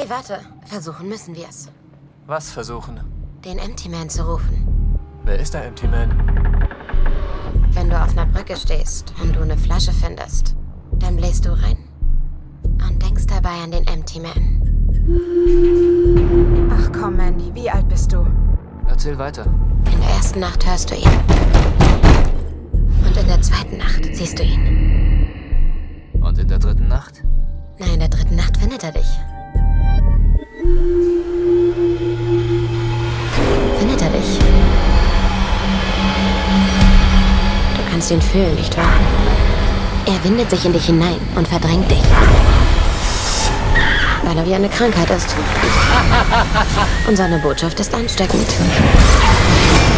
Hey, warte. Versuchen müssen wir es. Was versuchen? Den Empty Man zu rufen. Wer ist der Empty Man? Wenn du auf einer Brücke stehst und du eine Flasche findest, dann bläst du rein und denkst dabei an den Empty Man. Ach komm, Mandy, wie alt bist du? Erzähl weiter. In der ersten Nacht hörst du ihn. Und in der zweiten Nacht siehst du ihn. Und in der dritten Nacht? Na, in der dritten Nacht findet er dich. Findet er dich? Du kannst ihn fühlen, nicht wahr? Er windet sich in dich hinein und verdrängt dich. Weil er wie eine Krankheit ist. Und seine Botschaft ist ansteckend.